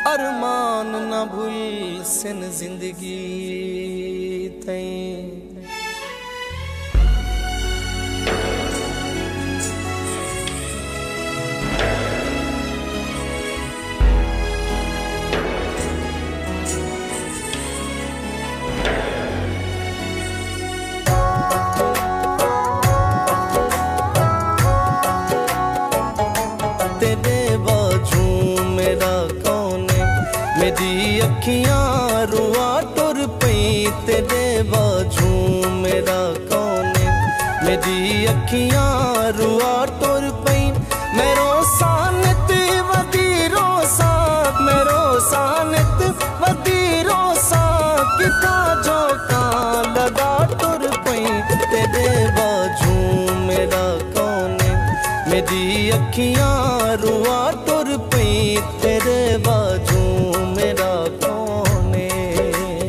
अरमान न भूल सिन जिंदगी तई। तेरे बाजू मेरा कौन है, मेरी अखियां रुआ टुर पई। तेरे बाजू मेरा कौन है, मेरी अखियां रुआ टुर पई। मेरो सानित वदी रोसा, मेरो सानित वदी रोसा, किथा जो का लगा टुर पई। तेरे बाजू मेरा कौन है, मेरी अखियां रुआ टुर पई। तेरे बाजू मेरा कौन है।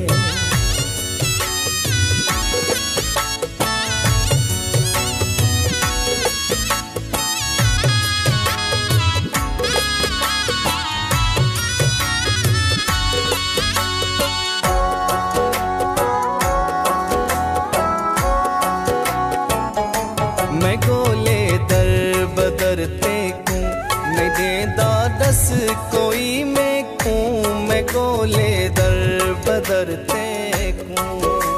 मैं गोले दर बदर तेकूं, मैं देंदा दस कोई मैं कूं। मैं गोले दर बदर तेकूं,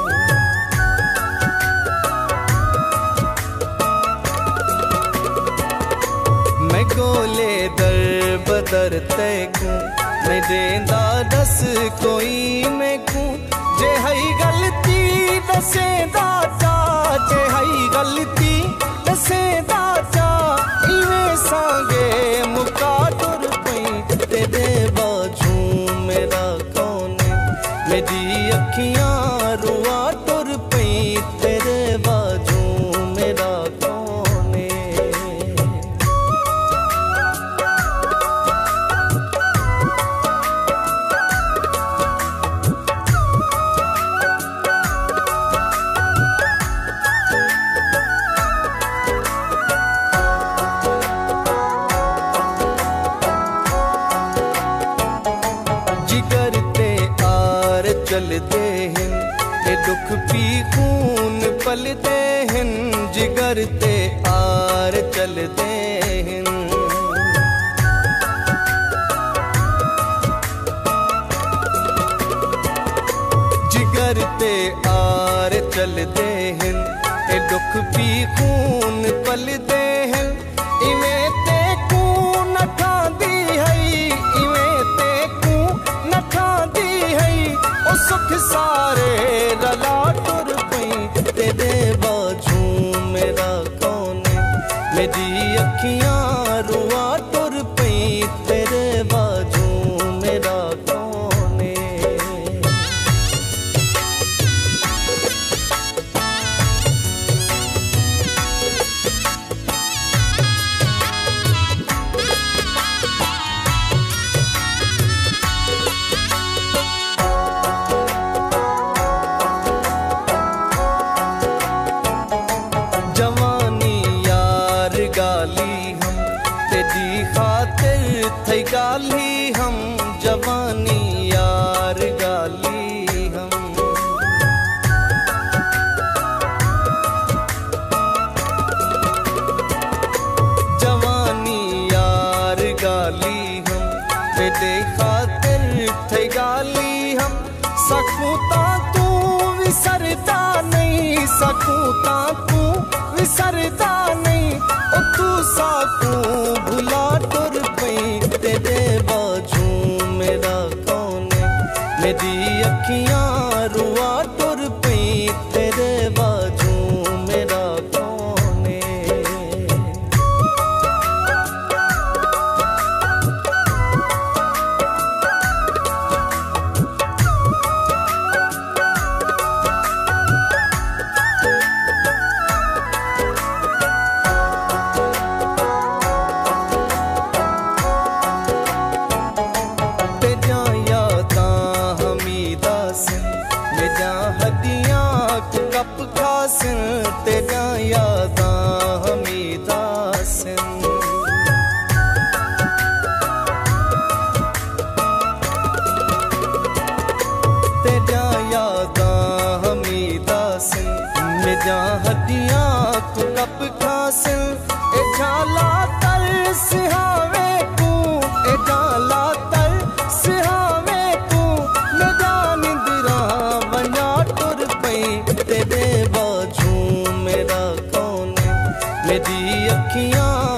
मैं गोले दर बदर तेकूं। मैं देंदा दस कोई मैं कूं। जे हई गलती दसेंदा चा, जे हई गलती दसेंदा चा। इवें सांगे मुका टुर पई। तेरे बाजू मेरा कौन है, मेरी अखियां रुआ टुर पई। तेरे बाजू मेरा कौन है। जिगर ते आर चलते हैं, ये दुख पी खून पलते हैं। जिगर ते आर चलते हैं, जिगर ते आर चलते हैं। ये दुख पी खून पलते हैं। इवें ते खून नठांदी है, इवें ते खून नठांदी है। ओ सुख सारे रला टुर पई। तेरे बाजू मेरा कौन है, मेरी अखियां रुआ टुर पई। तेरे बाजू मेरा कौन है। जवानी यार गाली हम, तेरी खातिर थई गाली हम। जवानी यार गाली हम, जवानी यार गाली हम। तेरे खातिर थई गाली हम। सकूं ता तू विसरदा नहीं, सकूं ता तू विसरदा नहीं। ओ तू साकू भुला टुर पई। तेरे बाजू मेरा कौन है, मेरी अखियां रुआ टुर पई। तेरे बाजू मेरा कौन है। तू कप खासिल ए झाला तर सिहावे तू ए झाला तर सिहावे तू न जान दिरा वना टुर पई तेरे बाजू मेरा कौन मेरी अखियां